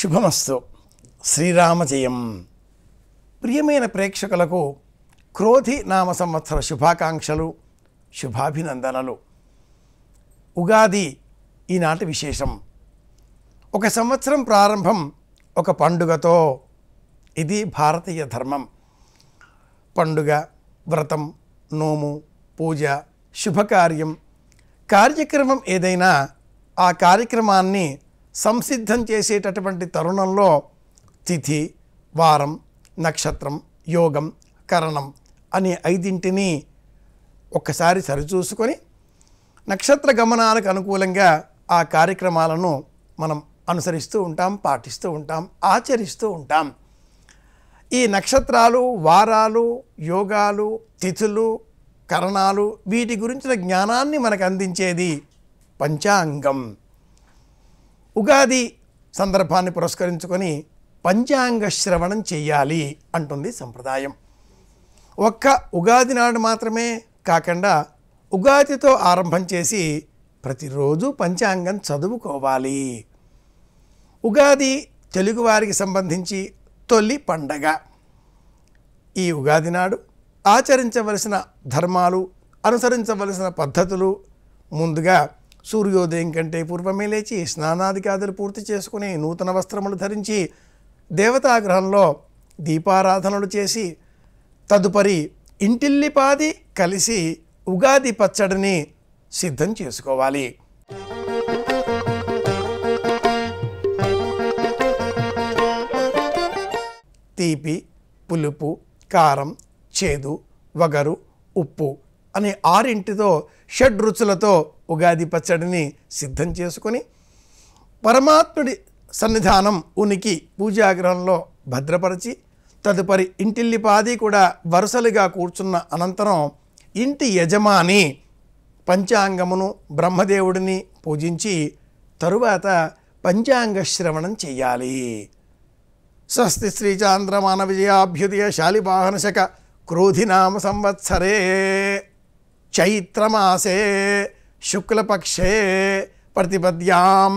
శుభమస్తు. శ్రీరామ జయం. ప్రియమైన ప్రేక్షకులకు క్రోధి నామ సంవత్సర శుభాకాంక్షలు, శుభాభినందనలు. ఉగాది ఈనాటి విశేషం. ఒక సంవత్సరం ప్రారంభం ఒక పండుగతో. ఇది భారతీయ ధర్మం. పండుగ, వ్రతం, నోము, పూజ, శుభకార్యం, కార్యక్రమం ఏదైనా ఆ కార్యక్రమాన్ని సంసిద్ధం చేసేటటువంటి తరుణంలో తిథి, వారం, నక్షత్రం, యోగం, కరణం అనే ఐదింటిని ఒక్కసారి సరిచూసుకొని నక్షత్ర గమనాలకు అనుకూలంగా ఆ కార్యక్రమాలను మనం అనుసరిస్తూ ఉంటాం, పాటిస్తూ ఉంటాం, ఆచరిస్తూ ఉంటాం. ఈ నక్షత్రాలు, వారాలు, యోగాలు, తిథులు, కరణాలు వీటి గురించిన జ్ఞానాన్ని మనకు అందించేది పంచాంగం. ఉగాది సందర్భాన్ని పురస్కరించుకొని పంచాంగ శ్రవణం చేయాలి అంటుంది సంప్రదాయం. ఒక్క ఉగాది నాడు మాత్రమే కాకుండా ఉగాదితో ఆరంభం చేసి ప్రతిరోజు పంచాంగం చదువుకోవాలి. ఉగాది తెలుగువారికి సంబంధించి తొలి పండగ. ఈ ఉగాది నాడు ఆచరించవలసిన ధర్మాలు, అనుసరించవలసిన పద్ధతులు, ముందుగా సూర్యోదయం కంటే పూర్వమే లేచి స్నానాదికాదులు పూర్తి చేసుకుని నూతన వస్త్రములు ధరించి దేవతాగృహంలో దీపారాధనలు చేసి తదుపరి ఇంటిల్లిపాది కలిసి ఉగాది పచ్చడిని సిద్ధం చేసుకోవాలి. తీపి, పులుపు, కారం, చేదు, వగరు, ఉప్పు అనే ఆరింటితో షడ్రుచులతో ఉగాది పచ్చడిని సిద్ధం చేసుకొని పరమాత్ముడి సన్నిధానం ఉనికి పూజాగృహంలో భద్రపరిచి తదుపరి ఇంటిల్లిపాది కూడా వరుసలుగా కూర్చున్న అనంతరం ఇంటి యజమాని పంచాంగమును, బ్రహ్మదేవుడిని పూజించి తరువాత పంచాంగ శ్రవణం చెయ్యాలి. స్వస్తి శ్రీ చాంద్రమాన విజయాభ్యుదయ శాలివాహనశక క్రోధినామ సంవత్సరే చైత్రమాసే శుక్లపక్షే ప్రతిపద్యాం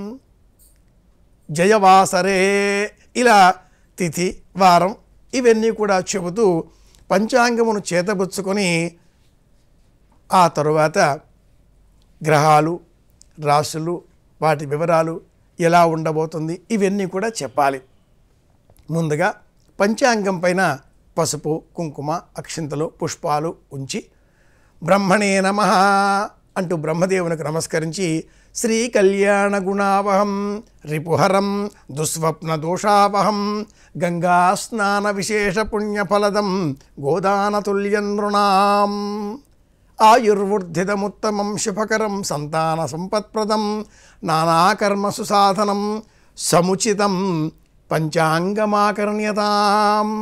జయవాసరే. ఇలా తిథి, వారం ఇవన్నీ కూడా చెబుతూ పంచాంగమును చేతబుచ్చుకొని ఆ తరువాత గ్రహాలు, రాశులు, వాటి వివరాలు ఎలా ఉండబోతుంది ఇవన్నీ కూడా చెప్పాలి. ముందుగా పంచాంగం పైన పసుపు, కుంకుమ, అక్షింతలు, పుష్పాలు ఉంచి బ్రహ్మణే నమః అంటూ బ్రహ్మదేవునికి నమస్కరించి శ్రీ కళ్యాణ గుణావహం రిపుహరం దుస్వప్న దోషావహం గంగా స్నాన విశేష పుణ్యఫలదం గోదానతుల్యం నృణాం ఆయుర్వర్ధితముత్తమం శుభకరం సంతాన సంపత్ప్రదం నానాకర్మసు సాధనం సముచితం పంచాంగమాకర్ణ్యతాం.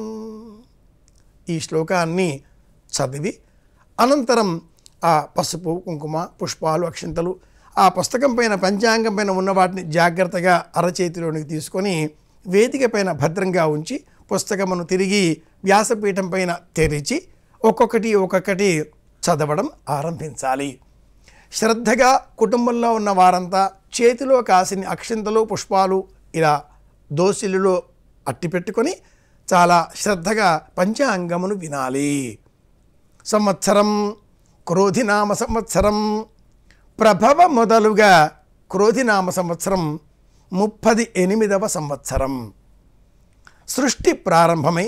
ఈ శ్లోకాన్ని చదివి అనంతరం ఆ పసుపు, కుంకుమ, పుష్పాలు, అక్షింతలు ఆ పుస్తకం పైన, పంచాంగం పైన ఉన్న వాటిని జాగ్రత్తగా అరచేతిలోనికి తీసుకొని వేదిక పైన భద్రంగా ఉంచి పుస్తకమును తిరిగి వ్యాసపీఠం పైన తెరిచి ఒక్కొక్కటి చదవడం ఆరంభించాలి. శ్రద్ధగా కుటుంబంలో ఉన్న వారంతా చేతిలో కాసిన అక్షింతలు, పుష్పాలు ఇలా దోసిలిలో అట్టిపెట్టుకొని చాలా శ్రద్ధగా పంచాంగమును వినాలి. సంవత్సరం క్రోధినామ సంవత్సరం. ప్రభవ మొదలుగా క్రోధినామ సంవత్సరం 38వ సంవత్సరం. సృష్టి ప్రారంభమై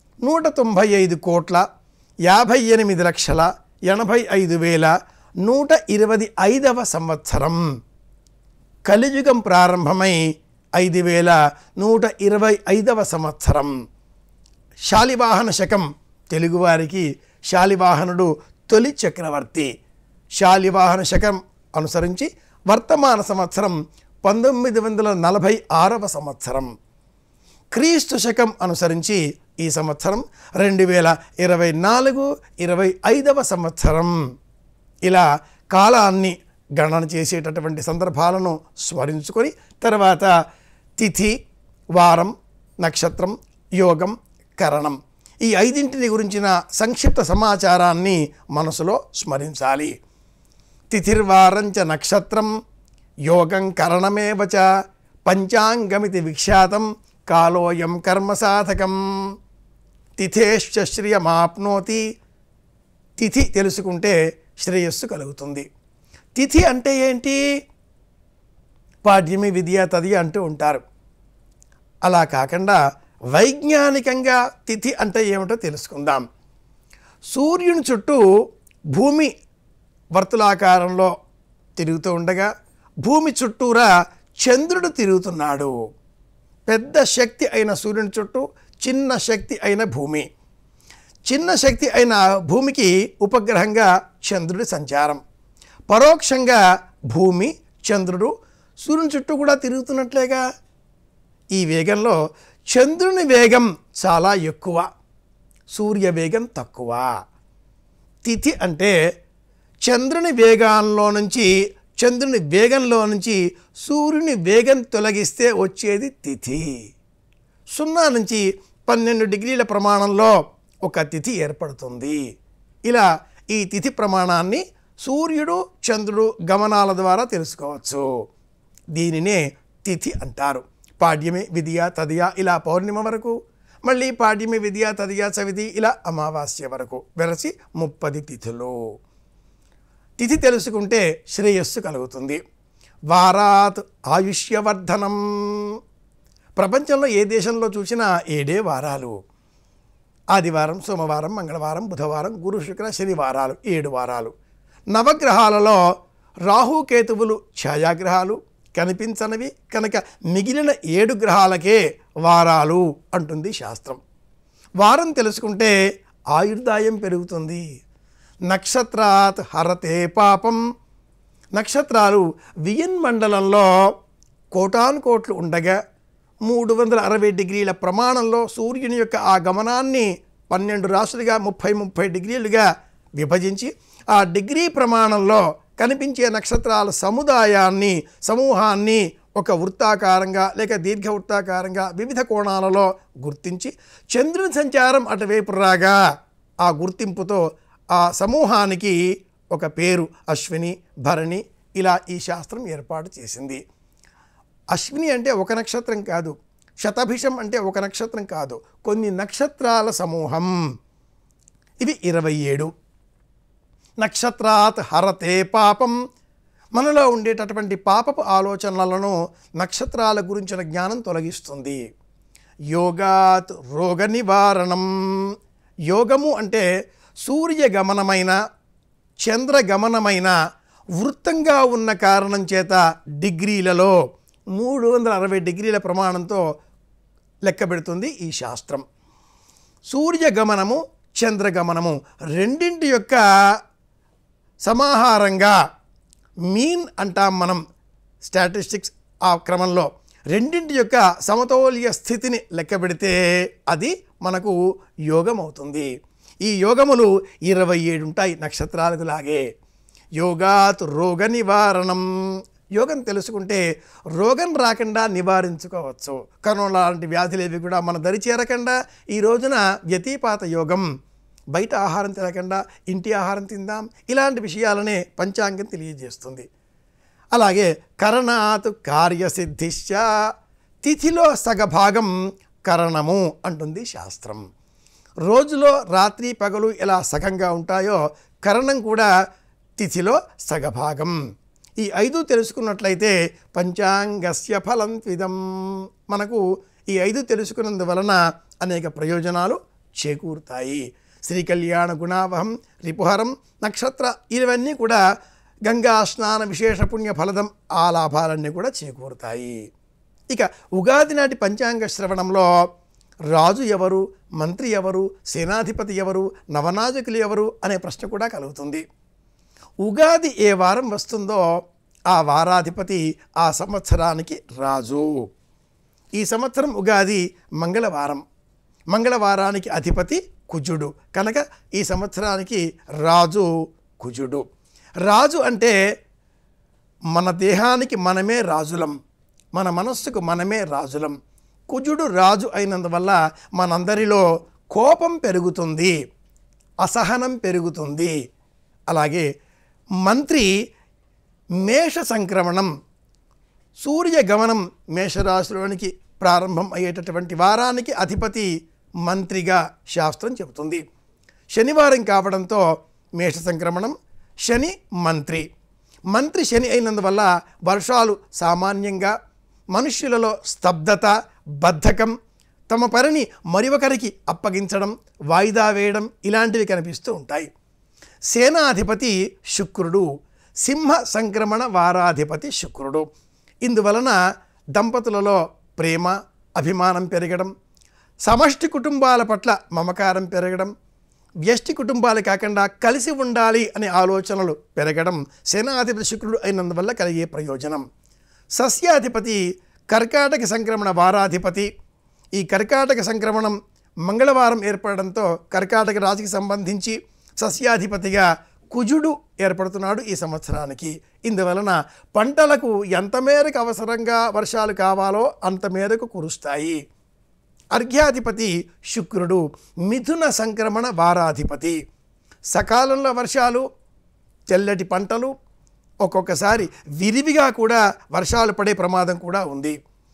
195,58,85,125వ సంవత్సరం. కలియుగం ప్రారంభమై 5,125వ సంవత్సరం. శాలివాహన శకం. తెలుగువారికి శాలివాహనుడు తొలి చక్రవర్తి. శాలివాహన శకం అనుసరించి వర్తమాన సంవత్సరం 1946వ సంవత్సరం. క్రీస్తు శకం అనుసరించి ఈ సంవత్సరం 2024-25వ సంవత్సరం. ఇలా కాలాన్ని గణన చేసేటటువంటి సందర్భాలను స్మరించుకొని తర్వాత తిథి, వారం, నక్షత్రం, యోగం, కరణం ఈ ఐదింటిని గురించిన సంక్షిప్త సమాచారాన్ని మనసులో స్మరించాలి. తిథిర్వారంచ నక్షత్రం యోగం కరణమేవ చ పంచాంగమితి విఖ్యాతం కాలోయం కర్మసాధకం తిథేశ్చ శ్రియమాప్నోతి. తిథి తెలుసుకుంటే శ్రేయస్సు కలుగుతుంది. తిథి అంటే ఏంటి? పాడ్యమి, విద్య, తదియ అంటూ ఉంటారు. అలా కాకుండా వైజ్ఞానికంగా తిథి అంటే ఏమిటో తెలుసుకుందాం. సూర్యుని చుట్టూ భూమి వర్తులాకారంలో తిరుగుతూ ఉండగా భూమి చుట్టూరా చంద్రుడు తిరుగుతున్నాడు. పెద్ద శక్తి అయిన సూర్యుని చుట్టూ చిన్న శక్తి అయిన భూమి. చిన్న శక్తి అయిన భూమికి ఉపగ్రహంగా చంద్రుడి సంచారం. పరోక్షంగా భూమి, చంద్రుడు సూర్యుని చుట్టూ కూడా తిరుగుతున్నట్లేగా. ఈ వేగంలో చంద్రుని వేగం చాలా ఎక్కువ, సూర్య వేగం తక్కువ. తిథి అంటే చంద్రుని వేగంలో నుంచి సూర్యుని వేగం తొలగిస్తే వచ్చేది తిథి. 0 నుంచి 12 డిగ్రీల ప్రమాణంలో ఒక తిథి ఏర్పడుతుంది. ఇలా ఈ తిథి ప్రమాణాన్ని సూర్యుడు, చంద్రుడు గమనాల ద్వారా తెలుసుకోవచ్చు. దీనినే తిథి అంటారు. పాడ్యమి, విద్య, తదియ ఇలా పౌర్ణిమ వరకు, మళ్ళీ పాడ్యమి, విద్య, తదియ, చవితి ఇలా అమావాస్య వరకు వెరసి 30 తిథులు. తిథి తెలుసుకుంటే శ్రేయస్సు కలుగుతుంది. వారాత్ ఆయుష్యవర్ధనం. ప్రపంచంలో ఏ దేశంలో చూసినా 7 వారాలు. ఆదివారం, సోమవారం, మంగళవారం, బుధవారం, గురు, శుక్ర, శనివారాలు 7 వారాలు. నవగ్రహాలలో రాహుకేతువులు ఛాయాగ్రహాలు, కనిపించనివి కనుక మిగిలిన 7 గ్రహాలకే వారాలు అంటుంది శాస్త్రం. వారం తెలుసుకుంటే ఆయుర్దాయం పెరుగుతుంది. నక్షత్రాత్ హరతే పాపం. నక్షత్రాలు వియన్మండలంలో కోటానుకోట్లు ఉండగా 360 డిగ్రీల ప్రమాణంలో సూర్యుని యొక్క ఆ గమనాన్ని 12 రాశులుగా 30 డిగ్రీలుగా విభజించి ఆ డిగ్రీ ప్రమాణంలో కనిపించే నక్షత్రాల సమూహాన్ని ఒక వృత్తాకారంగా లేక దీర్ఘ వృత్తాకారంగా వివిధ కోణాలలో గుర్తించి చంద్రుని సంచారం అటువైపు రాగా ఆ గుర్తింపుతో ఆ సమూహానికి ఒక పేరు అశ్విని, భరణి ఇలా ఈ శాస్త్రం ఏర్పాటు చేసింది. అశ్విని అంటే ఒక నక్షత్రం కాదు, శతభిషం అంటే ఒక నక్షత్రం కాదు, కొన్ని నక్షత్రాల సమూహం. ఇవి 27. నక్షత్రాత్ హరతే పాపం. మనలో ఉండేటటువంటి పాపపు ఆలోచనలను నక్షత్రాల గురించిన జ్ఞానం తొలగిస్తుంది. యోగాత్ రోగ నివారణం. యోగము అంటే సూర్యగమనమైన చంద్రగమనమైన వృత్తంగా ఉన్న కారణం చేత డిగ్రీలలో 360 డిగ్రీల ప్రమాణంతో లెక్క పెడుతుంది ఈ శాస్త్రం. సూర్యగమనము, చంద్రగమనము రెండింటి యొక్క సమాహారంగా మీన్ అంటాం మనం స్టాటిస్టిక్స్. ఆ క్రమంలో రెండింటి యొక్క సమతౌల్య స్థితిని లెక్క పెడితే అది మనకు యోగం అవుతుంది. ఈ యోగములు 27 ఉంటాయి నక్షత్రాలకు లాగే. యోగాత్ రోగ నివారణం. యోగం తెలుసుకుంటే రోగం రాకుండా నివారించుకోవచ్చు. కరోనా లాంటి వ్యాధులేవి కూడా మన దరి చేరకుండా ఈ రోజున వ్యతిపాత యోగం, బయట ఆహారం తినకుండా ఇంటి ఆహారం తిందాం, ఇలాంటి విషయాలనే పంచాంగం తెలియజేస్తుంది. అలాగే కరణాత్ కార్యసిద్ధిశ్చ. తిథిలో సగభాగం కరణము అంటుంది శాస్త్రం. రోజులో రాత్రి పగలు ఎలా సగంగా ఉంటాయో కరణం కూడా తిథిలో సగభాగం. ఈ 5 తెలుసుకున్నట్లయితే పంచాంగస్య ఫలం త్విదం. మనకు ఈ 5 తెలుసుకున్నందువలన అనేక ప్రయోజనాలు చేకూరుతాయి. శ్రీ కళ్యాణ గుణావహం, రిపుహరం, నక్షత్ర ఇవన్నీ కూడా గంగా స్నాన విశేష పుణ్య ఫలదం, ఆ లాభాలన్నీ కూడా చేకూరుతాయి. ఇక ఉగాది నాటి పంచాంగ శ్రవణంలో రాజు ఎవరు, మంత్రి ఎవరు, సేనాధిపతి ఎవరు, నవనాయకులు ఎవరు అనే ప్రశ్న కూడా కలుగుతుంది. ఉగాది ఏ వారం వస్తుందో ఆ వారాధిపతి ఆ సంవత్సరానికి రాజు. ఈ సంవత్సరం ఉగాది మంగళవారం, మంగళవారానికి అధిపతి కుజుడు కనుక ఈ సంవత్సరానికి రాజు కుజుడు. రాజు అంటే మన దేహానికి మనమే రాజులం, మన మనస్సుకు మనమే రాజులం. కుజుడు రాజు అయినందువల్ల మనందరిలో కోపం పెరుగుతుంది, అసహనం పెరుగుతుంది. అలాగే మంత్రి మేష సంక్రమణం, సూర్య గమనం మేషరాశిలోనికి ప్రారంభం అయ్యేటటువంటి వారానికి అధిపతి మంత్రిగా శాస్త్రం చెబుతుంది. శనివారం కావడంతో మేష సంక్రమణం, శని మంత్రి. మంత్రి శని అయినందువల్ల వర్షాలు సామాన్యంగా, మనుష్యులలో స్తబ్దత, బద్ధకం, తమ పనిని మరొకరికి అప్పగించడం, వాయిదా వేయడం ఇలాంటివి కనిపిస్తూ ఉంటాయి. సేనాధిపతి శుక్రుడు, సింహ సంక్రమణ వారాధిపతి శుక్రుడు. ఇందువలన దంపతులలో ప్రేమ, అభిమానం పెరగడం, సమష్టి కుటుంబాల పట్ల మమకారం పెరగడం, వ్యష్టి కుటుంబాలు కాకుండా కలిసి ఉండాలి అనే ఆలోచనలు పెరగడం సేనాధిపతి శుక్రుడు అయినందువల్ల కలిగే ప్రయోజనం. సస్యాధిపతి కర్కాటక సంక్రమణ వారాధిపతి. ఈ కర్కాటక సంక్రమణం మంగళవారం ఏర్పడడంతో కర్కాటక రాశికి సంబంధించి సస్యాధిపతిగా కుజుడు ఏర్పడుతున్నాడు ఈ సంవత్సరానికి. ఇందువలన పంటలకు ఎంత మేరకు అవసరంగా వర్షాలు కావాలో అంత మేరకు కురుస్తాయి. అర్ఘ్యాధిపతి శుక్రుడు, మిథున సంక్రమణ వారాధిపతి. సకాలంలో వర్షాలు, తెల్లటి పంటలు, ఒక్కొక్కసారి విరివిగా కూడా వర్షాలు పడే ప్రమాదం కూడా ఉంది.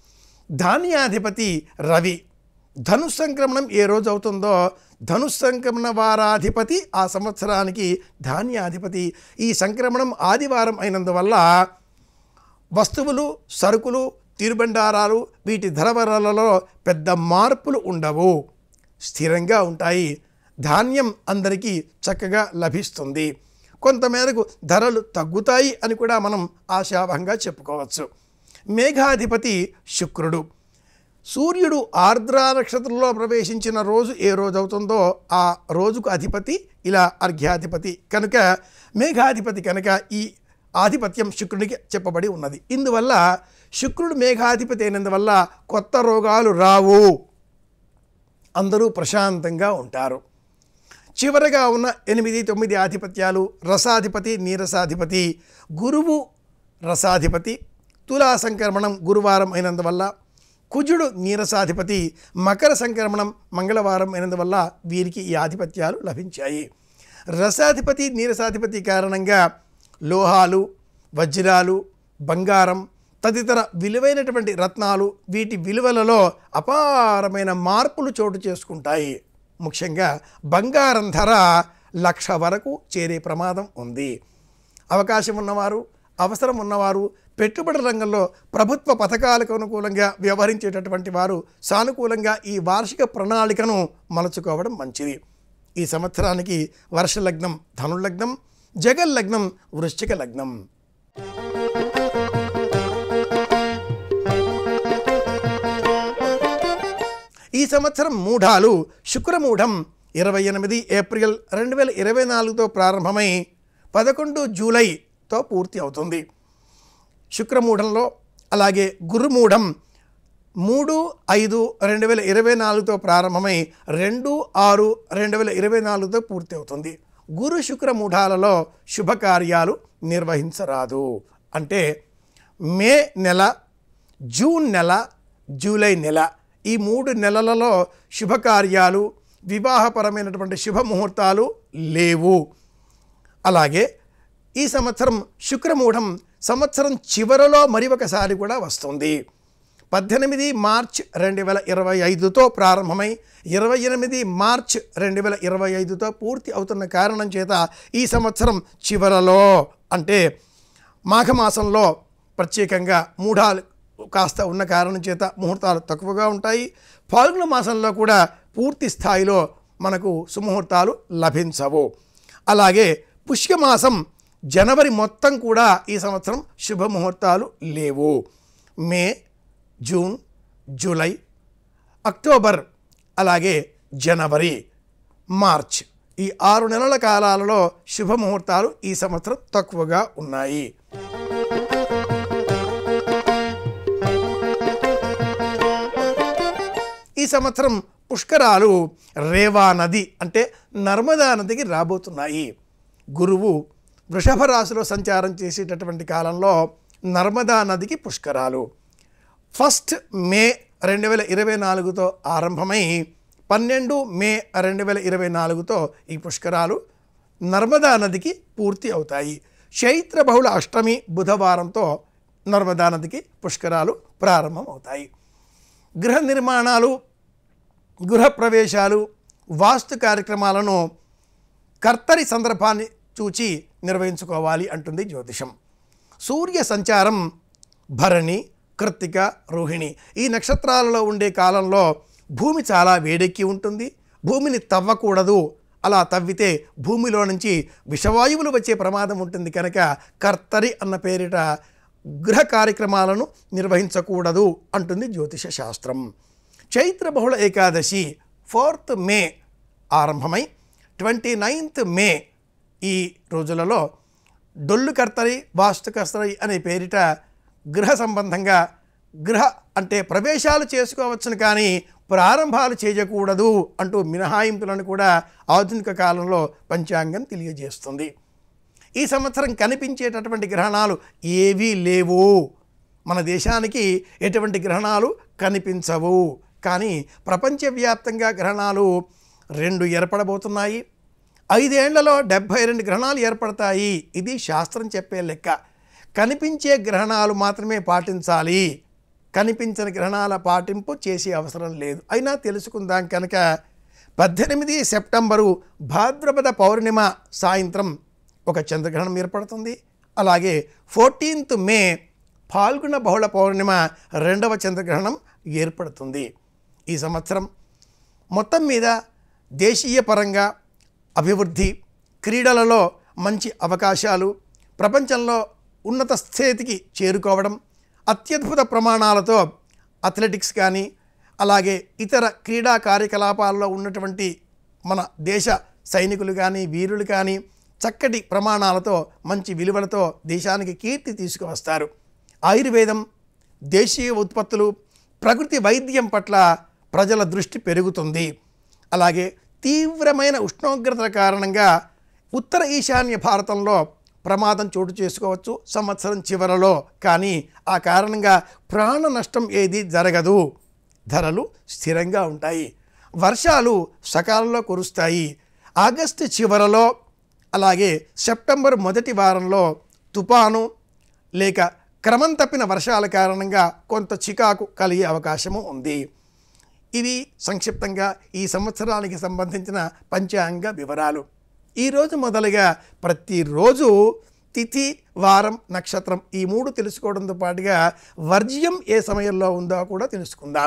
ధాన్యాధిపతి రవి. ధనుస్సు సంక్రమణం ఏ రోజు అవుతుందో ధనుస్సు సంక్రమణ వారాధిపతి ఆ సంవత్సరానికి ధాన్యాధిపతి. ఈ సంక్రమణం ఆదివారం అయినందువల్ల వస్తువులు, సరుకులు, తీరుబండారాలు వీటి ధరవరలలో పెద్ద మార్పులు ఉండవు, స్థిరంగా ఉంటాయి. ధాన్యం అందరికీ చక్కగా లభిస్తుంది. కొంతమేరకు ధరలు తగ్గుతాయి అని కూడా మనం ఆశాభంగా చెప్పుకోవచ్చు. మేఘాధిపతి శుక్రుడు. సూర్యుడు ఆర్ద్రా నక్షత్రంలో ప్రవేశించిన రోజు ఏ రోజు అవుతుందో ఆ రోజుకు అధిపతి ఇలా అర్ఘ్యాధిపతి కనుక మేఘాధిపతి కనుక ఈ ఆధిపత్యం శుక్రుడికి చెప్పబడి ఉన్నది. ఇందువల్ల శుక్రుడు మేఘాధిపతి అయినందువల్ల కొత్త రోగాలు రావు, అందరూ ప్రశాంతంగా ఉంటారు. చివరగా ఉన్న 8, 9 ఆధిపత్యాలు రసాధిపతి, నీరసాధిపతి. గురువు రసాధిపతి. తులా సంక్రమణం గురువారం అయినందువల్ల కుజుడు నీరసాధిపతి. మకర సంక్రమణం మంగళవారం అయినందువల్ల వీరికి ఈ ఆధిపత్యాలు లభించాయి. రసాధిపతి, నీరసాధిపతి కారణంగా లోహాలు, వజ్రాలు, బంగారం తదితర విలువైనటువంటి రత్నాలు వీటి విలువలలో అపారమైన మార్పులు చోటు చేసుకుంటాయి. ముఖ్యంగా బంగారం ధర 1,00,000 వరకు చేరే ప్రమాదం ఉంది. అవకాశం ఉన్నవారు, అవసరం ఉన్నవారు పెట్టుబడి రంగంలో ప్రభుత్వ పథకాలకు అనుకూలంగా వ్యవహరించేటటువంటి వారు సానుకూలంగా ఈ వార్షిక ప్రణాళికను మలుచుకోవడం మంచిది. ఈ సంవత్సరానికి వర్ష లగ్నం ధనుర్లగ్నం, జగల్లగ్నం వృశ్చిక లగ్నం. ఈ సంవత్సరం మూఢాలు. శుక్రమూఢం 28 ఏప్రిల్ 2024తో ప్రారంభమై 11 జూలైతో పూర్తి అవుతుంది. శుక్రమూఢంలో అలాగే గురుమూఢం 3/5/2024తో ప్రారంభమై 2/6/2024తో పూర్తి అవుతుంది. గురు శుక్రమూఢాలలో శుభకార్యాలు నిర్వహించరాదు. అంటే మే నెల, జూన్ నెల, జూలై నెల ఈ 3 నెలలలో శుభకార్యాలు, వివాహపరమైనటువంటి శుభముహూర్తాలు లేవు. అలాగే ఈ సంవత్సరం శుక్రమూఢం సంవత్సరం చివరలో మరి ఒకసారి కూడా వస్తుంది. 18 మార్చ్ 2025తో ప్రారంభమై 28 మార్చ్ 2025తో పూర్తి అవుతున్న కారణం చేత ఈ సంవత్సరం చివరలో అంటే మాఘమాసంలో ప్రత్యేకంగా మూఢాలు కాస్త ఉన్న కారణం చేత ముహూర్తాలు తక్కువగా ఉంటాయి. ఫాల్గుణ మాసంలో కూడా పూర్తి స్థాయిలో మనకు సుముహూర్తాలు లభించవు. అలాగే పుష్యమాసం జనవరి మొత్తం కూడా ఈ సంవత్సరం శుభముహూర్తాలు లేవు. మే, జూన్, జూలై, అక్టోబర్ అలాగే జనవరి, మార్చ్ ఈ 6 నెలల కాలాలలో శుభముహూర్తాలు ఈ సంవత్సరం తక్కువగా ఉన్నాయి. ఈ సంవత్సరం పుష్కరాలు రేవా నది అంటే నర్మదా నదికి రాబోతున్నాయి. గురువు వృషభ రాశిలో సంచారం చేసేటటువంటి కాలంలో నర్మదా నదికి పుష్కరాలు 1 మే 2024తో ఆరంభమై 12 మే 2024తో ఈ పుష్కరాలు నర్మదా నదికి పూర్తి అవుతాయి. చైత్ర బహుళ అష్టమి బుధవారంతో నర్మదా నదికి పుష్కరాలు ప్రారంభమవుతాయి. గృహ నిర్మాణాలు, గృహప్రవేశాలు, వాస్తు కార్యక్రమాలను కర్తరి సందర్భాన్ని చూచి నిర్వహించుకోవాలి అంటుంది జ్యోతిషం. సూర్య సంచారం భరణి, కృత్తిక, రోహిణి ఈ నక్షత్రాలలో ఉండే కాలంలో భూమి చాలా వేడెక్కి ఉంటుంది. భూమిని తవ్వకూడదు, అలా తవ్వితే భూమిలో నుంచి విషవాయువులు వచ్చే ప్రమాదం ఉంటుంది. కనుక కర్తరి అన్న పేరిట గృహ కార్యక్రమాలను నిర్వహించకూడదు అంటుంది జ్యోతిష శాస్త్రం. చైత్ర బహుళ ఏకాదశి 4th మే ఆరంభమై 29th మే ఈ రోజులలో డొల్లు కర్తరి, వాస్తు కర్తరి అనే పేరిట గృహ సంబంధంగా గృహ అంటే ప్రవేశాలు చేసుకోవచ్చును కానీ ప్రారంభాలు చేయకూడదు అంటూ మినహాయింపులను కూడా ఆధునిక కాలంలో పంచాంగం తెలియజేస్తుంది. ఈ సంవత్సరం కనిపించేటటువంటి గ్రహణాలు ఏవీ లేవు. మన దేశానికి ఎటువంటి గ్రహణాలు కనిపించవు. కానీ ప్రపంచవ్యాప్తంగా గ్రహణాలు 2 ఏర్పడబోతున్నాయి. 5 ఏళ్లలో 72 గ్రహణాలు ఏర్పడతాయి. ఇది శాస్త్రం చెప్పే లెక్క. కనిపించే గ్రహణాలు మాత్రమే పాటించాలి, కనిపించని గ్రహణాల పాటింపు చేసే అవసరం లేదు. అయినా తెలుసుకుందాం. కనుక 18 సెప్టెంబరు భాద్రపద పౌర్ణిమ సాయంత్రం ఒక చంద్రగ్రహణం ఏర్పడుతుంది. అలాగే 14th మే ఫాల్గుణ బహుళ పౌర్ణిమ 2వ చంద్రగ్రహణం ఏర్పడుతుంది. ఈ సంవత్సరం మొత్తం మీద దేశీయ పరంగా అభివృద్ధి, క్రీడలలో మంచి అవకాశాలు, ప్రపంచంలో ఉన్నత స్థితికి చేరుకోవడం, అత్యద్భుత ప్రమాణాలతో అథ్లెటిక్స్ కానీ అలాగే ఇతర క్రీడా కార్యకలాపాల్లో ఉన్నటువంటి మన దేశ సైనికులు కానీ వీరులు కానీ చక్కటి ప్రమాణాలతో మంచి విలువలతో దేశానికి కీర్తి తీసుకువస్తారు. ఆయుర్వేదం, దేశీయ ఉత్పత్తులు, ప్రకృతి వైద్యం పట్ల ప్రజల దృష్టి పెరుగుతుంది. అలాగే తీవ్రమైన ఉష్ణోగ్రతల కారణంగా ఉత్తర ఈశాన్య భారతంలో ప్రమాదం చోటు చేసుకోవచ్చు సంవత్సరం చివరలో. కానీ ఆ కారణంగా ప్రాణ నష్టం ఏది జరగదు. ధరలు స్థిరంగా ఉంటాయి. వర్షాలు సకాలంలో కురుస్తాయి. ఆగస్టు చివరలో అలాగే సెప్టెంబర్ మొదటి వారంలో తుపాను లేక క్రమం తప్పిన వర్షాల కారణంగా కొంత చికాకు కలిగే అవకాశము ఉంది. ఇవి సంక్షిప్తంగా ఈ సంవత్సరానికి సంబంధించిన పంచాంగ వివరాలు. ఈరోజు మొదలుగా ప్రతిరోజు తిథి, వారం, నక్షత్రం ఈ 3 తెలుసుకోవడంతో పాటుగా వర్జ్యం ఏ సమయంలో ఉందో కూడా తెలుసుకుందాం.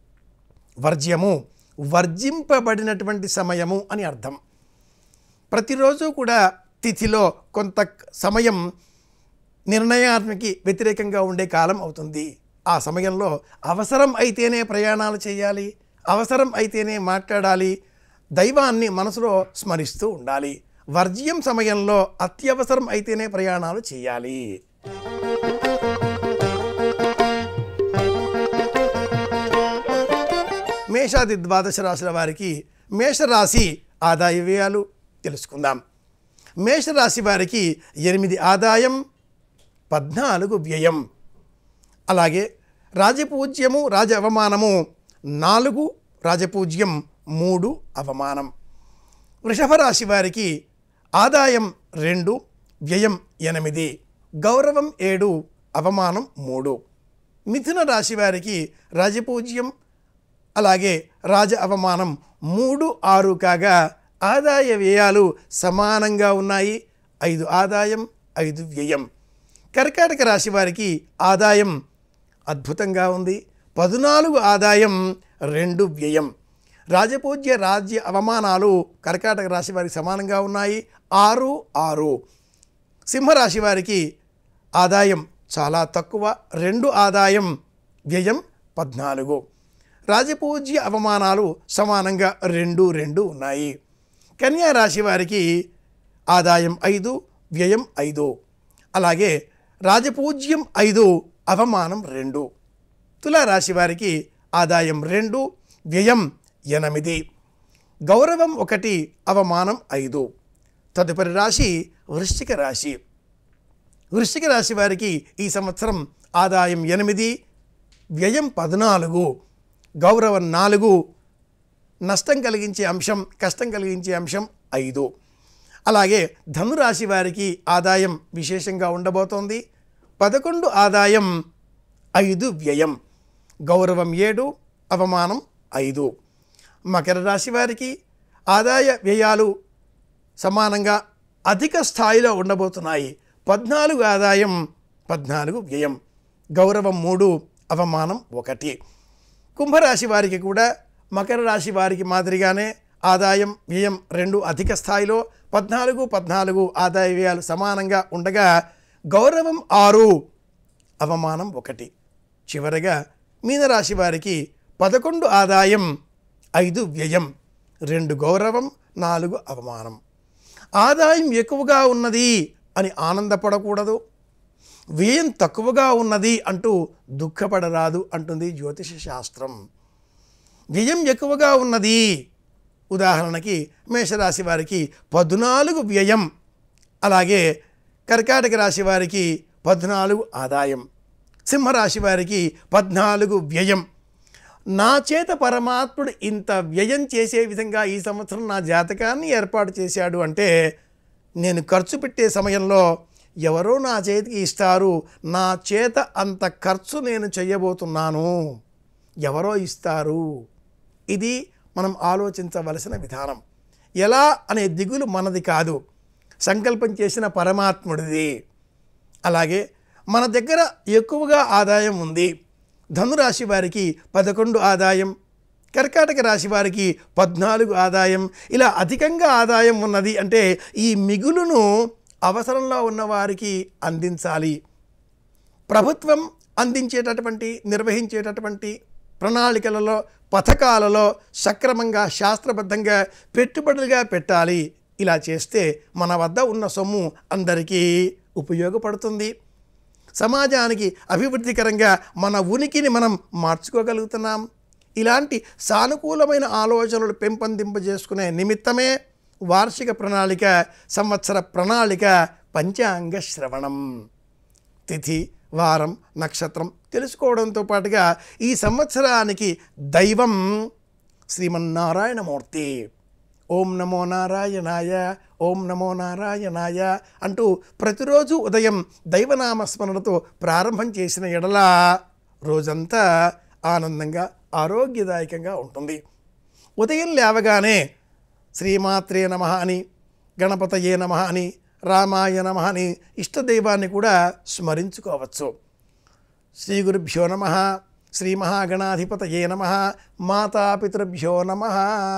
వర్జ్యము వర్జింపబడినటువంటి సమయము అని అర్థం. ప్రతిరోజు కూడా తిథిలో కొంత సమయం నిర్ణయానికి వ్యతిరేకంగా ఉండే కాలం అవుతుంది. ఆ సమయంలో అవసరం అయితేనే ప్రయాణాలు చేయాలి, అవసరం అయితేనే మాట్లాడాలి, దైవాన్ని మనసులో స్మరిస్తూ ఉండాలి. వర్జ్యం సమయంలో అత్యవసరం అయితేనే ప్రయాణాలు చేయాలి. మేషాది 12 రాశుల వారికి మేషరాశి ఆదాయ వ్యయాలు తెలుసుకుందాం. మేషరాశి వారికి 8 ఆదాయం, 14 వ్యయం. అలాగే రాజపూజ్యము, రాజ అవమానము 4, రాజపూజ్యం 3 అవమానం. వృషభ రాశి వారికి ఆదాయం 2, వ్యయం 8, గౌరవం 7, అవమానం 3. మిథున రాశి వారికి రాజపూజ్యం అలాగే రాజ అవమానం 3, 6 కాగా ఆదాయ వ్యయాలు సమానంగా ఉన్నాయి. 5 ఆదాయం, 5 వ్యయం. కర్కాటక రాశి వారికి ఆదాయం అద్భుతంగా ఉంది. 14 ఆదాయం, 2 వ్యయం. రాజపూజ్య, రాజ్య అవమానాలు కర్కాటక రాశి వారికి సమానంగా ఉన్నాయి. 6, 6. సింహరాశి వారికి ఆదాయం చాలా తక్కువ, 2 ఆదాయం, వ్యయం 14. రాజపూజ్య అవమానాలు సమానంగా 2, 2 ఉన్నాయి. కన్యా రాశి వారికి ఆదాయం 5, వ్యయం 5. అలాగే రాజపూజ్యం 5, అవమానం 2. తులారాశి వారికి ఆదాయం 2, వ్యయం 8, గౌరవం 1, అవమానం 5. తదుపరి రాశి వృశ్చిక రాశి. వృశ్చిక రాశి వారికి ఈ సంవత్సరం ఆదాయం 8, వ్యయం 14, గౌరవం 4, నష్టం కలిగించే అంశం, కష్టం కలిగించే అంశం 5. అలాగే ధనురాశి వారికి ఆదాయం విశేషంగా ఉండబోతోంది. 11 ఆదాయం, 5 వ్యయం. గౌరవం 7, అవమానం 5. మకర రాశి వారికి ఆదాయ వ్యయాలు సమానంగా అధిక స్థాయిలో ఉండబోతున్నాయి. 14 ఆదాయం, 14 వ్యయం. గౌరవం 3, అవమానం 1. కుంభరాశి వారికి కూడా మకర రాశి వారికి మాదిరిగానే ఆదాయం వ్యయం 2 అధిక స్థాయిలో, 14 ఆదాయ వ్యయాలు సమానంగా ఉండగా గౌరవం 6, అవమానం 1. చివరగా మీనరాశి వారికి 11 ఆదాయం, 5 వ్యయం, 2 గౌరవం, 4 అవమానం. ఆదాయం ఎక్కువగా ఉన్నది అని ఆనందపడకూడదు, వ్యయం తక్కువగా ఉన్నది అంటూ దుఃఖపడరాదు అంటుంది జ్యోతిష శాస్త్రం. వ్యయం ఎక్కువగా ఉన్నది, ఉదాహరణకి మేషరాశి వారికి 14 వ్యయం, అలాగే కర్కాటక రాశి వారికి 14 ఆదాయం, సింహరాశి వారికి 14 వ్యయం. నా చేత పరమాత్ముడు ఇంత వ్యయం చేసే విధంగా ఈ సంవత్సరం నా జాతకాన్ని ఏర్పాటు చేశాడు అంటే, నేను ఖర్చు పెట్టే సమయంలో ఎవరో నా చేతికి ఇస్తారు, నా చేత అంత ఖర్చు నేను చేయబోతున్నాను, ఎవరో ఇస్తారు. ఇది మనం ఆలోచించవలసిన విధానం. ఎలా అనే దిగులు మనది కాదు, సంకల్పం చేసిన పరమాత్ముడిది. అలాగే మన దగ్గర ఎక్కువగా ఆదాయం ఉంది. ధనురాశి వారికి 11 ఆదాయం, కర్కాటక రాశి వారికి 14 ఆదాయం. ఇలా అధికంగా ఆదాయం ఉన్నది అంటే ఈ మిగులును అవసరంలో ఉన్నవారికి అందించాలి. ప్రభుత్వం అందించేటటువంటి నిర్వహించేటటువంటి ప్రణాళికలలో, పథకాలలో సక్రమంగా శాస్త్రబద్ధంగా పెట్టుబడులుగా పెట్టాలి. ఇలా చేస్తే మన వద్ద ఉన్న సొమ్ము అందరికీ ఉపయోగపడుతుంది. సమాజానికి అభివృద్ధికరంగా మన ఉనికిని మనం మార్చుకోగలుగుతున్నాం. ఇలాంటి సానుకూలమైన ఆలోచనలు పెంపొందింపజేసుకునే నిమిత్తమే వార్షిక ప్రణాళిక, సంవత్సర ప్రణాళిక, పంచాంగ శ్రవణం. తిథి, వారం, నక్షత్రం తెలుసుకోవడంతో పాటుగా ఈ సంవత్సరానికి దైవం శ్రీమన్నారాయణమూర్తి. ఓం నమో నారాయణాయ, ఓం నమో నారాయణాయ అంటూ ప్రతిరోజు ఉదయం దైవనామస్మరణతో ప్రారంభం చేసిన ఎడల రోజంతా ఆనందంగా ఆరోగ్యదాయకంగా ఉంటుంది. ఉదయం లేవగానే శ్రీమాత్రే నమః అని, గణపతయే నమః అని, రామాయ నమః అని ఇష్టదైవాన్ని కూడా స్మరించుకోవచ్చు. శ్రీ గురుభ్యో నమః, శ్రీ మహాగణాధిపతయే నమః, మాతాపితృభ్యో నమః.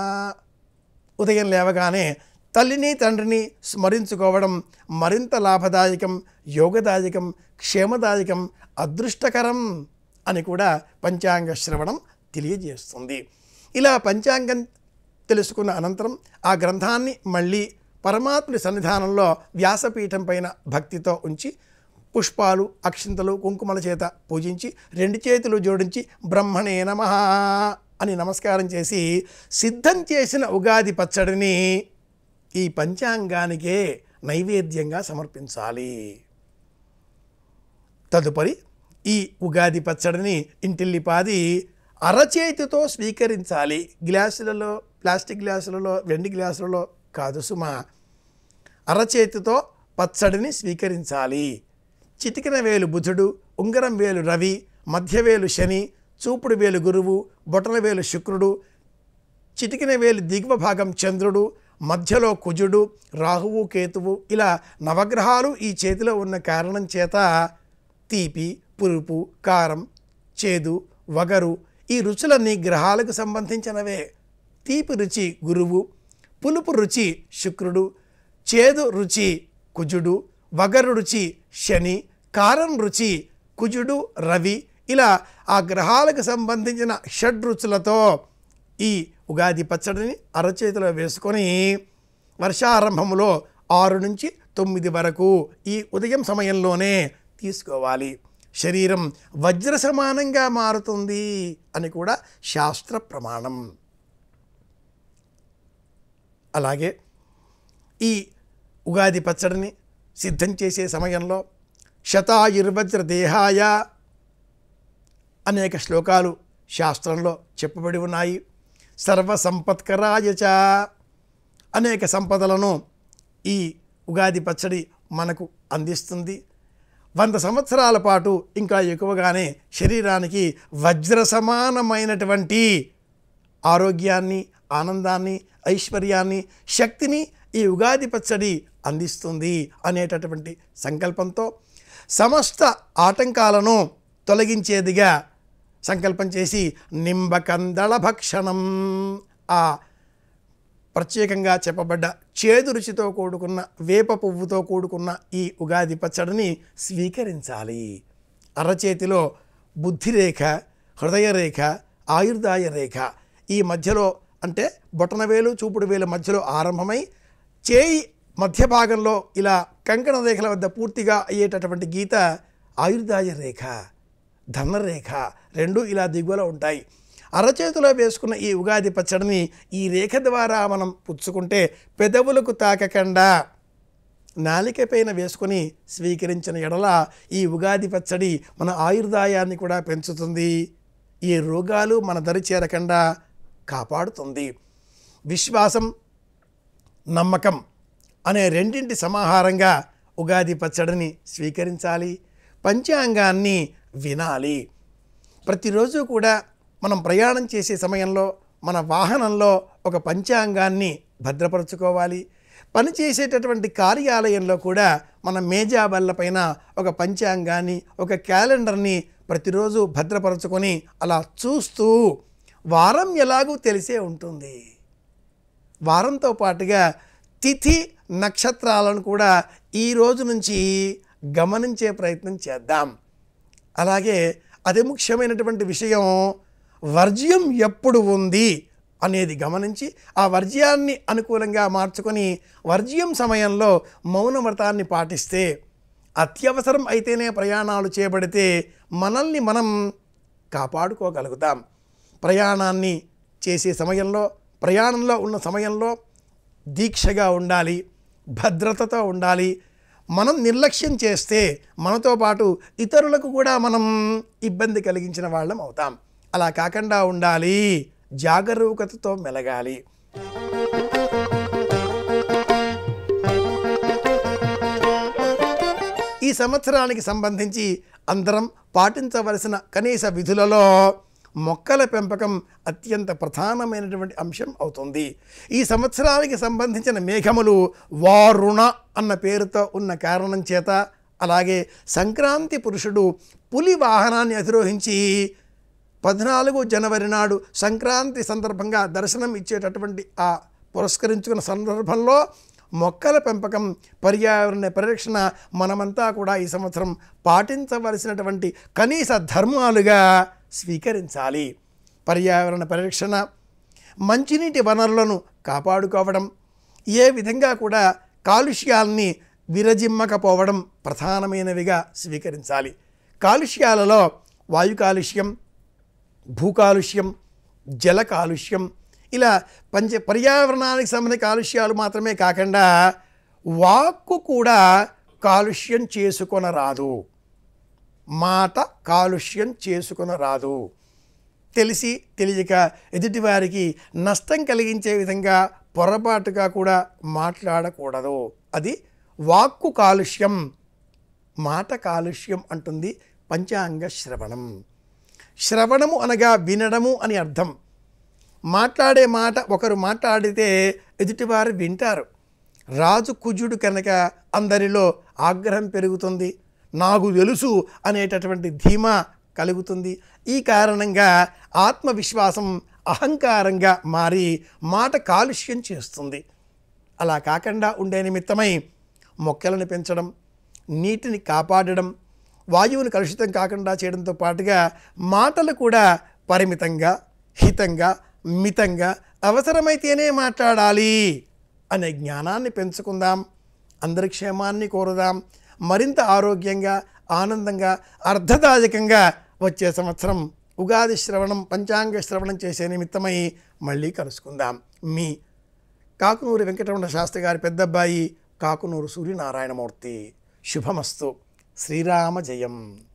ఉదయం లేవగానే తల్లిని తండ్రిని స్మరించుకోవడం మరింత లాభదాయకం, యోగదాయకం, క్షేమదాయకం, అదృష్టకరం అని కూడా పంచాంగ శ్రవణం తెలియజేస్తుంది. ఇలా పంచాంగం తెలుసుకున్న అనంతరం ఆ గ్రంథాన్ని మళ్ళీ పరమాత్ముడి సన్నిధానంలో వ్యాసపీఠం పైన భక్తితో ఉంచి పుష్పాలు, అక్షింతలు, కుంకుమల చేత పూజించి 2 చేతులు జోడించి బ్రహ్మణే నమః అని నమస్కారం చేసి సిద్ధం చేసిన ఉగాది పచ్చడిని ఈ పంచాంగానికే నైవేద్యంగా సమర్పించాలి. తదుపరి ఈ ఉగాది పచ్చడిని ఇంటిల్లిపాది అరచేతితో స్వీకరించాలి. గ్లాసులలో, ప్లాస్టిక్ గ్లాసులలో, వెండి గ్లాసులలో కాదు సుమా. అరచేతితో పచ్చడిని స్వీకరించాలి. చిటికిన వేలు బుధుడు, ఉంగరం వేలు రవి, మధ్యవేలు శని, చూపుడు వేలు గురువు, బొటన వేలు శుక్రుడు, చిటికిన వేలు దిగువ భాగం చంద్రుడు, మధ్యలో కుజుడు, రాహువు, కేతువు, ఇలా నవగ్రహాలు ఈ చేతిలో ఉన్న కారణం చేత తీపి, పులుపు, కారం, చేదు, వగరు ఈ రుచులన్నీ గ్రహాలకు సంబంధించినవే. తీపి రుచి గురువు, పులుపు రుచి శుక్రుడు, చేదు రుచి కుజుడు, వగరు రుచి శని, కారం రుచి కుజుడు, రవి. ఇలా ఆ గ్రహాలకు సంబంధించిన షడ్రుచులతో ఈ ఉగాది పచ్చడిని అరచేతిలో వేసుకొని వర్షారంభంలో 6 నుంచి 9 వరకు ఈ ఉదయం సమయంలోనే తీసుకోవాలి. శరీరం వజ్ర సమానంగా మారుతుంది అని కూడా శాస్త్ర ప్రమాణం. అలాగే ఈ ఉగాది పచ్చడిని సిద్ధం చేసే సమయంలో శతాయుర్వజ్ర దేహాయ అనేక శ్లోకాలు శాస్త్రంలో చెప్పబడి ఉన్నాయి. సర్వసంపత్కరాయ చ అనేక సంపదలను ఈ ఉగాది పచ్చడి మనకు అందిస్తుంది. 100 సంవత్సరాల పాటు ఇంకా ఎక్కువగానే శరీరానికి వజ్ర సమానమైనటువంటి ఆరోగ్యాన్ని, ఆనందాన్ని, ఐశ్వర్యాన్ని, శక్తిని ఈ ఉగాది పచ్చడి అందిస్తుంది అనేటటువంటి సంకల్పంతో సమస్త ఆటంకాలను తొలగించేదిగా సంకల్పం చేసి నింబకందళ భక్షణం, ఆ ప్రత్యేకంగా చెప్పబడ్డ చేదు రుచితో కూడుకున్న వేప పువ్వుతో కూడుకున్న ఈ ఉగాది పచ్చడిని స్వీకరించాలి. అరచేతిలో బుద్ధిరేఖ, హృదయరేఖ, ఆయుర్దాయ రేఖ ఈ మధ్యలో అంటే బొటనవేలు చూపుడు వేలు మధ్యలో ఆరంభమై చేయి మధ్య భాగంలో ఇలా కంకణ రేఖల వద్ద పూర్తిగా అయ్యేటటువంటి గీత ఆయుర్దాయ రేఖ, ధనరేఖ రెండు ఇలా దిగువలో ఉంటాయి. అరచేతిలో వేసుకున్న ఈ ఉగాది పచ్చడిని ఈ రేఖ ద్వారా మనం పుచ్చుకుంటే పెదవులకు తాకకుండా నాలికపైన వేసుకొని స్వీకరించిన ఎడల ఈ ఉగాది పచ్చడి మన ఆయుర్దాయాన్ని కూడా పెంచుతుంది, ఏ రోగాలు మన దరి చేరకుండా కాపాడుతుంది. విశ్వాసం, నమ్మకం అనే రెండింటి సమాహారంగా ఉగాది పచ్చడిని స్వీకరించాలి. పంచాంగాన్ని వినాలి. ప్రతిరోజు కూడా మనం ప్రయాణం చేసే సమయంలో మన వాహనంలో ఒక పంచాంగాన్ని భద్రపరచుకోవాలి. పనిచేసేటటువంటి కార్యాలయంలో కూడా మన మేజాబల్ల పైన ఒక పంచాంగాన్ని, ఒక క్యాలెండర్ని ప్రతిరోజు భద్రపరచుకొని అలా చూస్తూ వారం ఎలాగూ తెలిసే ఉంటుంది. వారంతో పాటుగా తిథి నక్షత్రాలను కూడా ఈ రోజు నుంచి గమనించే ప్రయత్నం చేద్దాం. అలాగే అతి ముఖ్యమైనటువంటి విషయం వర్జ్యం ఎప్పుడు ఉంది అనేది గమనించి ఆ వర్జ్యాన్ని అనుకూలంగా మార్చుకొని వర్జ్యం సమయంలో మౌన వ్రతాన్ని పాటిస్తే, అత్యవసరం అయితేనే ప్రయాణాలు చేయబడితే మనల్ని మనం కాపాడుకోగలుగుతాం. ప్రయాణాన్ని చేసే సమయంలో, ప్రయాణంలో ఉన్న సమయంలో దీక్షగా ఉండాలి, భద్రతతో ఉండాలి. మనం నిర్లక్ష్యం చేస్తే మనతో పాటు ఇతరులకు కూడా మనం ఇబ్బంది కలిగించిన వాళ్ళం అవుతాం. అలా కాకుండా ఉండాలి, జాగరూకతతో మెలగాలి. ఈ సంవత్సరానికి సంబంధించి అందరం పాటించవలసిన కనీస విధులలో మొక్కల పెంపకం అత్యంత ప్రధానమైనటువంటి అంశం అవుతుంది. ఈ సంవత్సరానికి సంబంధించిన మేఘములు వారుణ అన్న పేరుతో ఉన్న కారణం చేత, అలాగే సంక్రాంతి పురుషుడు పులి వాహనాన్ని అధిరోహించి 14 జనవరి నాడు సంక్రాంతి సందర్భంగా దర్శనం ఇచ్చేటటువంటి ఆ పురస్కరించుకున్న సందర్భంలో మొక్కల పెంపకం, పర్యావరణ పరిరక్షణ మనమంతా కూడా ఈ సంవత్సరం పాటించవలసినటువంటి కనీస ధర్మాలుగా స్వీకరించాలి. పర్యావరణ పరిరక్షణ, మంచినీటి వనరులను కాపాడుకోవడం, ఏ విధంగా కూడా కాలుష్యాల్ని విరజిమ్మకపోవడం ప్రధానమైనవిగా స్వీకరించాలి. కాలుష్యాలలో వాయు కాలుష్యం, భూ కాలుష్యం, జల కాలుష్యం ఇలా పర్యావరణానికి సంబంధించిన కాలుష్యాలు మాత్రమే కాకుండా వాక్కు కూడా కాలుష్యం చేసుకొనరాదు, మాట కాలుష్యం చేసుకొనరాదు. తెలిసి తెలియక ఎదుటివారికి నష్టం కలిగించే విధంగా పొరపాటుగా కూడా మాట్లాడకూడదు. అది వాక్కు కాలుష్యం, మాట కాలుష్యం అంటుంది పంచాంగ శ్రవణం. శ్రవణము అనగా వినడము అని అర్థం. మాట్లాడే మాట ఒకరు మాట్లాడితే ఎదుటివారు వింటారు. రాజు కుజుడు కనుక అందరిలో ఆగ్రహం పెరుగుతుంది, నాకు తెలుసు అనేటటువంటి ధీమా కలుగుతుంది. ఈ కారణంగా ఆత్మవిశ్వాసం అహంకారంగా మారి మాట కాలుష్యం చేస్తుంది. అలా కాకుండా ఉండే నిమిత్తమై మొక్కలను పెంచడం, నీటిని కాపాడడం, వాయువుని కలుషితం కాకుండా చేయడంతో పాటుగా మాటలు కూడా పరిమితంగా, హితంగా, మితంగా, అవసరమైతేనే మాట్లాడాలి అనే జ్ఞానాన్ని పెంచుకుందాం. అందరి క్షేమాన్ని కోరుదాం. మరింత ఆరోగ్యంగా, ఆనందంగా, అర్థదాయకంగా వచ్చే సంవత్సరం ఉగాది శ్రవణం, పంచాంగ శ్రవణం చేసే నిమిత్తమై మళ్ళీ కలుసుకుందాం. మీ కాకునూరి వెంకటరమణ శాస్త్రి గారి పెద్దబ్బాయి కాకునూరు సూర్యనారాయణమూర్తి. శుభమస్తు. శ్రీరామ జయం.